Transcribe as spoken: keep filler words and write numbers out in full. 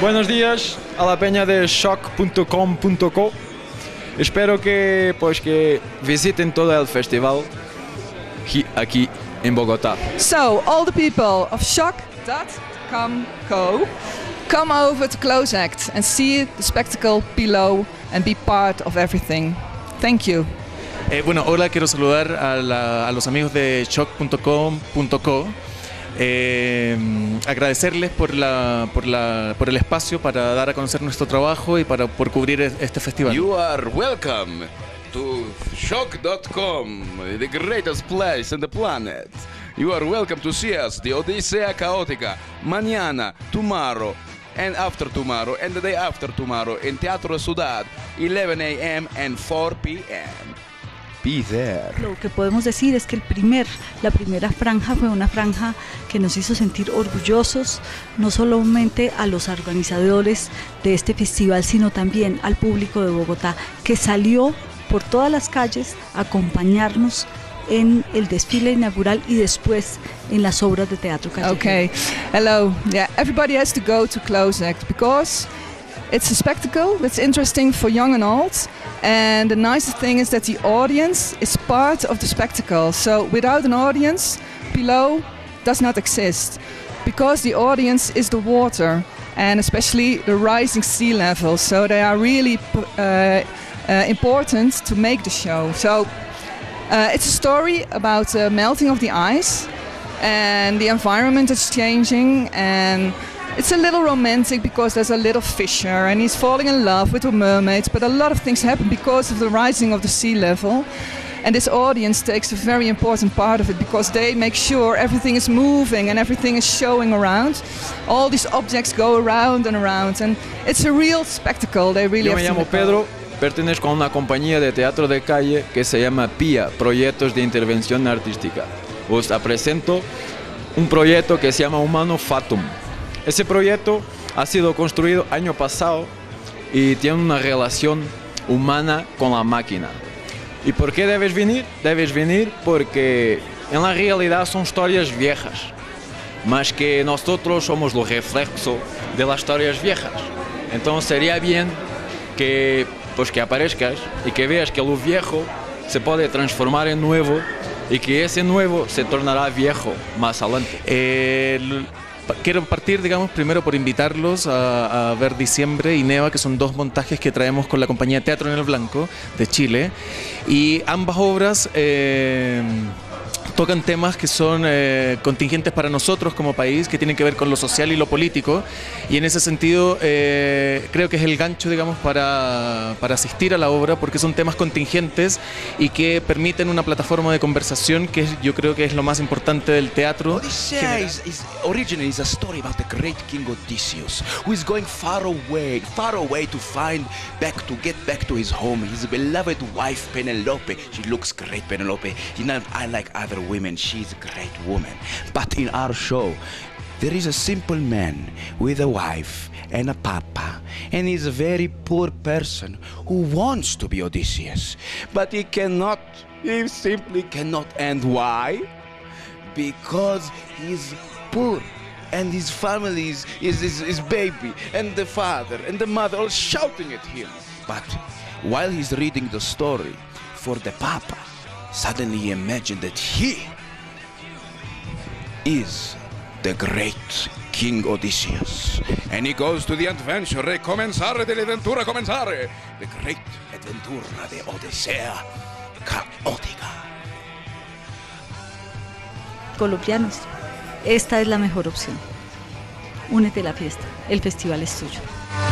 Buenos días a la peña de shock punto com punto co. Espero que, pues, que visiten todo el festival aquí en Bogotá. So, all the people of shock dot com punto co, come over to Close Act and see the spectacle below and be part of everything. Thank you. Eh, bueno, hola, quiero saludar a, la, a los amigos de shock punto com punto co. Eh, agradecerles por, la, por, la, por el espacio para dar a conocer nuestro trabajo y para, por cubrir este festival. You are welcome to shock dot com, the greatest place on the planet. You are welcome to see us, the Odisea Caótica, mañana, tomorrow, and after tomorrow, and the day after tomorrow, in Teatro Ciudad, eleven a m and four p m Be there. Lo que podemos decir es que el primer, la primera franja fue una franja que nos hizo sentir orgullosos, no solamente a los organizadores de este festival, sino también al público de Bogotá, que salió por todas las calles a acompañarnos en el desfile inaugural y después en las obras de teatro callejero. Okay, hello. Yeah, everybody has to go to Close Act because it's a spectacle that's interesting for young and old, and the nicest thing is that the audience is part of the spectacle. So without an audience, below does not exist, because the audience is the water, and especially the rising sea level. So they are really uh, uh, important to make the show. So uh, it's a story about the melting of the ice, and the environment is changing, and it's a little romantic because there's a little fisher and he's falling in love with the mermaids, but a lot of things happen because of the rising of the sea level. And this audience takes a very important part of it because they make sure everything is moving and everything is showing around. All these objects go around and around, and it's a real spectacle. They really Yo have me to llamo Pedro, pertenezco a una compañía de teatro de calle que se llama P I A, Proyectos de Intervención Artística. Os presento un proyecto que se llama Humano Fatum. Ese proyecto ha sido construido año pasado y tiene una relación humana con la máquina. ¿Y por qué debes venir? Debes venir porque en la realidad son historias viejas, más que nosotros somos los reflexos de las historias viejas. Entonces sería bien que, pues, que aparezcas y que veas que lo viejo se puede transformar en nuevo y que ese nuevo se tornará viejo más adelante. Eh, Quiero partir, digamos, primero por invitarlos a, a ver Diciembre y Neva, que son dos montajes que traemos con la compañía Teatro en el Blanco de Chile. Y ambas obras eh, tocan temas que son eh, contingentes para nosotros como país, que tienen que ver con lo social y lo político. Y en ese sentido eh, creo que es el gancho, digamos, para, para asistir a la obra, porque son temas contingentes y que permiten una plataforma de conversación que es, yo creo que es lo más importante del teatro. Odisea is, is originally is a story about the great king Odysseus, who is going far away, far away to find back, to get back to his home, his beloved wife Penelope. She looks great, Penelope. You know, I like other women, she's a great woman. But in our show, there is a simple man with a wife and a papa, and he's a very poor person who wants to be Odysseus, but he cannot, he simply cannot. And why? Because he's poor, and his family is, is his, his baby, and the father and the mother all shouting at him. But while he's reading the story for the papa, suddenly he imagined that he is the great King Odysseus. And he goes to the adventure, recomenzare dell'avventura comenzare. The great adventure de Odisea Caótica. Colombianos, esta es la mejor opción. Únete a la fiesta, el festival es tuyo.